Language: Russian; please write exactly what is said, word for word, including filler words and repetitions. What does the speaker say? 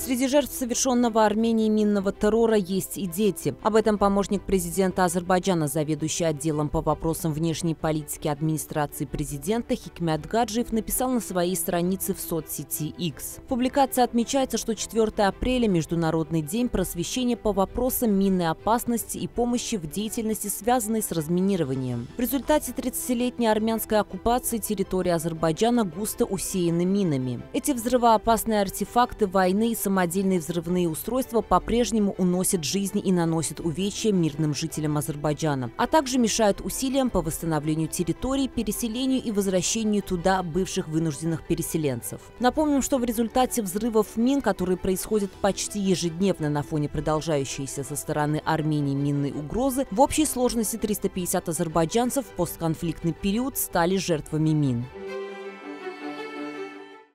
Среди жертв совершенного Арменией минного террора есть и дети. Об этом помощник президента Азербайджана, заведующий отделом по вопросам внешней политики администрации президента Хикмят Гаджиев, написал на своей странице в соцсети X. В публикации отмечается, что четвёртого апреля – Международный день просвещения по вопросам минной опасности и помощи в деятельности, связанной с разминированием. В результате тридцатилетней армянской оккупации территории Азербайджана густо усеяны минами. Эти взрывоопасные артефакты войны и самодельные взрывные устройства по-прежнему уносят жизни и наносят увечья мирным жителям Азербайджана, а также мешают усилиям по восстановлению территорий, переселению и возвращению туда бывших вынужденных переселенцев. Напомним, что в результате взрывов мин, которые происходят почти ежедневно на фоне продолжающейся со стороны Армении минной угрозы, в общей сложности триста пятьдесят азербайджанцев в постконфликтный период стали жертвами мин.